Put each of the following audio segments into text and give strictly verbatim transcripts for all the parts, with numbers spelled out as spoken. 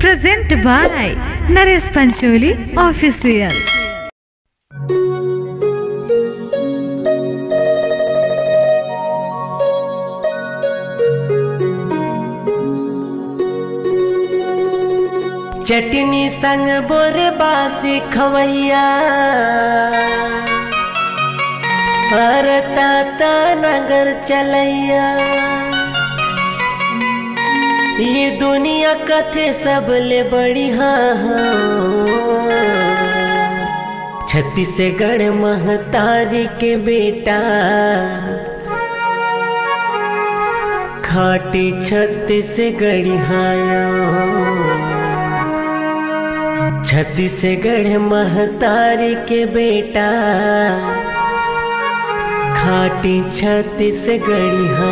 Present by Naresh Pancholi official. चटनी संग बोरे बासी खवैया ताता नगर चलैया। ये दुनिया कथे सबले बढ़िया छत्तीसगढ़ महतारी के बेटा खाटी छत्तीसगढ़िया। छत्तीसगढ़ महतारी के बेटा खाटी छत्तीसगढ़िया।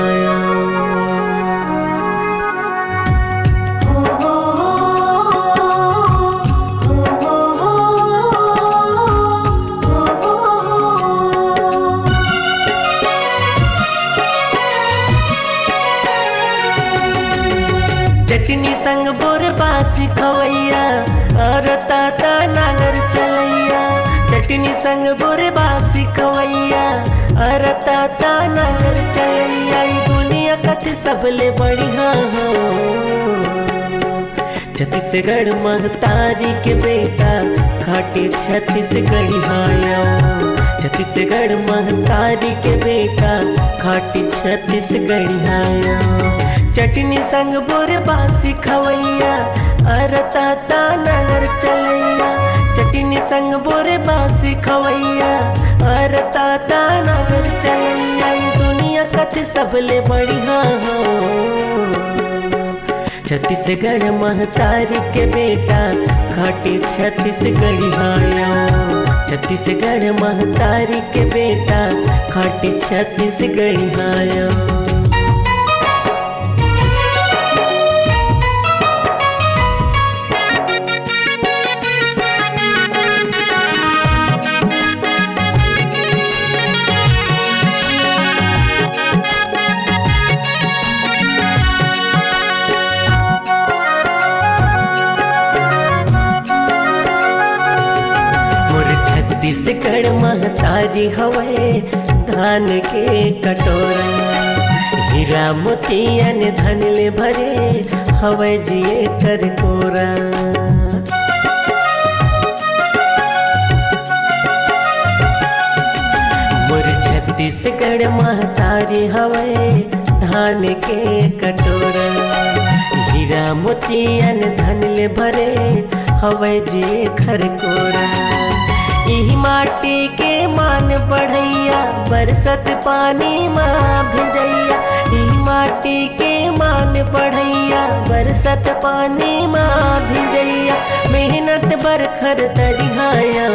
चटनी संग बोर बासी खवैया और ताता नागर चलैया। चटनी संग बोर बासी खवैया और ताता नागर चलैया। दुनिया कथे सबले बढ़िया हो छत्तीसगढ़ महतारी के बेटा खाटी छत्तीसगढ़िया। छत्तीसगढ़ महतारी के बेटा खाटी छत्तीसगढ़िया। चटनी संग बोर बासी खवैया और ताता नगर चलैया। चटनी संग बोर बासी खवैया और ताता नगर चलैया। दुनिया कथे सबले बढ़िया हो छत्तीसगढ़ महतारी के बेटा खाटी छत्तीसगढ़िया। छत्तीसगढ़ महतारी के बेटा खाटी छत्तीसगढ़िया। छत्तीसगढ़ महतारी हवे धान के कटोरा। हीरा मोतियन धन ले भरे हवे जिए कर कोरा। मोर छत्तीसगढ़ महतारी हवे धान के कटोरा। हीरा मोतियन धन ले भरे हवे जिए खर कोरा। यही माटी के मान बढ़ैया बरसत पानी माँ भिजैया। यही माटी के मान बढ़ैया बरसत पानी माँ भिजैया। मेहनत बरखर दरिहाया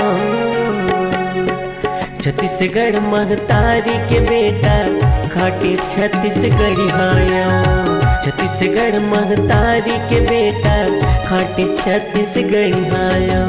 छत्तीसगढ़ महतारी के बेटा खाटी छत्तीसगढ़िया। छत्तीसगढ़ महतारी के बेटा खाटी छत्तीसगढ़िया।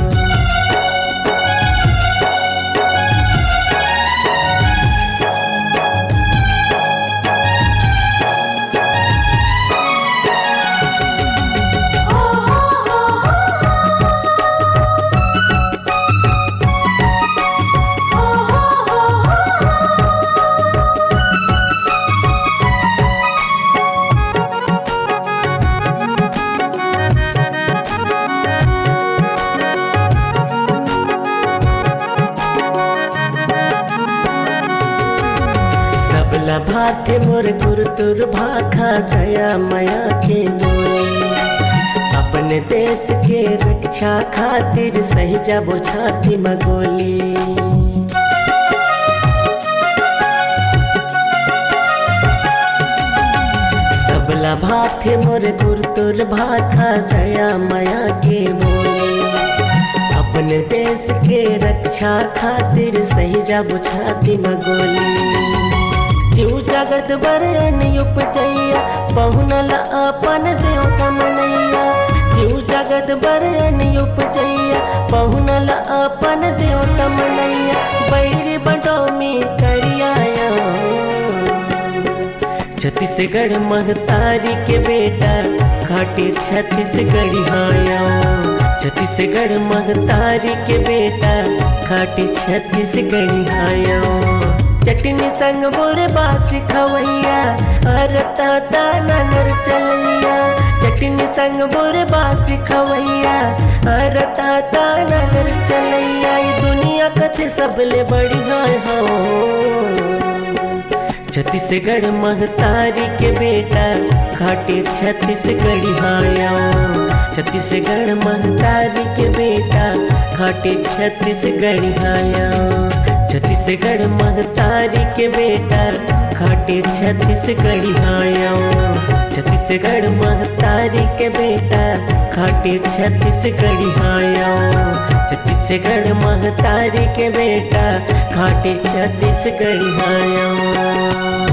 भाथे मोर गुरुतुर भाखा दया मया के बोली। अपने देश के रक्षा खातिर सही जाबो छाती मगोली। सबला भाथे मोर गुरुतुर भाखा दया मया के बोली। अपने देश के रक्षा खातिर सही जाबो छाती मगोली। जीव जगत बरन उपजैया बहुनल अपन देव कमनैया। जीव जगत बरन उपजैया बहुनल अपन देव कमनैया। बैर बडौमी करियाया छत्तीसगढ़ महतारी के बेटा घाटी छत्तीसगढ़ी हाया। छत्तीसगढ़ महतारी के बेटा घाटी छत्तीसगढ़ी हाया। चटनी संग बोरे बासी खवैया अरता ता नगर चलैया। चटनी संग बोरे बासी खवैया अरता ता नगर चलैया। ये दुनिया कथे सबले बड़ी हो। छत्तीसगढ़ महतारी के बेटा घाटी छत्तीसगढ़ी हाया। छत्तीसगढ़ महतारी के बेटा घाटी छत्तीसगढ़ी हाया। छत्तीसगढ़ महतारी के बेटा घाटी छत्तीसगढ़ी हाया। छत्तीसगढ़ महतारी के बेटा घाटी छत्तीसगढ़ी हाया। छत्तीसगढ़ महतारी के बेटा घाटी छत्तीसगढ़ी हाया।